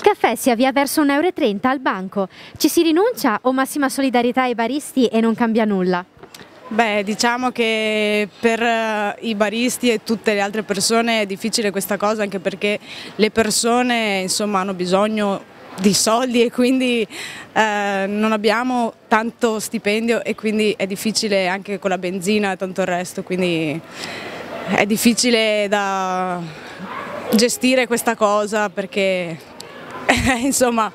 caffè si avvia verso 1,30 € al banco. Ci si rinuncia o massima solidarietà ai baristi e non cambia nulla? Beh, diciamo che per i baristi e tutte le altre persone è difficile questa cosa, anche perché le persone insomma hanno bisogno di soldi e quindi non abbiamo tanto stipendio e quindi è difficile anche con la benzina e tanto il resto, quindi è difficile da gestire questa cosa perché insomma,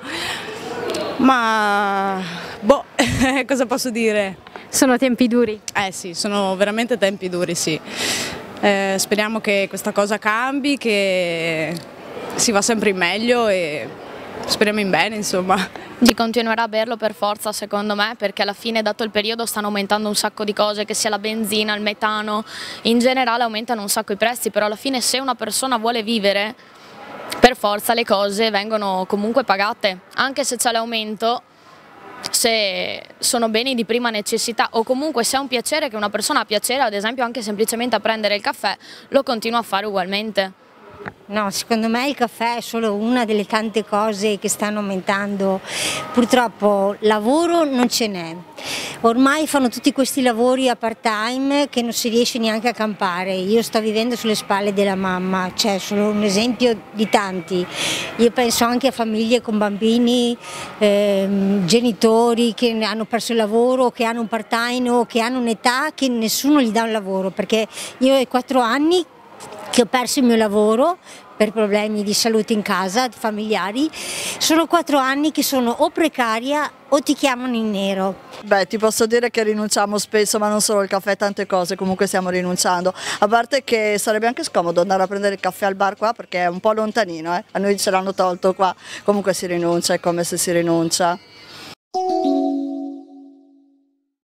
ma boh, cosa posso dire? Sono tempi duri? Eh sì, sono veramente tempi duri, sì. Speriamo che questa cosa cambi, che si va sempre in meglio e speriamo in bene, insomma. Si continuerà a berlo per forza secondo me, perché alla fine, dato il periodo, stanno aumentando un sacco di cose, che sia la benzina, il metano, in generale aumentano un sacco i prezzi, però alla fine se una persona vuole vivere, per forza le cose vengono comunque pagate, anche se c'è l'aumento. Se sono beni di prima necessità o comunque se è un piacere che una persona ha piacere, ad esempio anche semplicemente a prendere il caffè, lo continua a fare ugualmente. No, secondo me il caffè è solo una delle tante cose che stanno aumentando. Purtroppo lavoro non ce n'è. Ormai fanno tutti questi lavori a part time che non si riesce neanche a campare. Io sto vivendo sulle spalle della mamma, cioè solo un esempio di tanti. Io penso anche a famiglie con bambini, genitori che hanno perso il lavoro, che hanno un part time o che hanno un'età che nessuno gli dà un lavoro, perché io ho 4 anni che ho perso il mio lavoro per problemi di salute in casa, familiari. Sono 4 anni che sono o precaria o ti chiamano in nero. Beh, ti posso dire che rinunciamo spesso, ma non solo il caffè, tante cose comunque stiamo rinunciando. A parte che sarebbe anche scomodo andare a prendere il caffè al bar qua perché è un po' lontanino, a noi ce l'hanno tolto qua, comunque si rinuncia, è come se si rinuncia.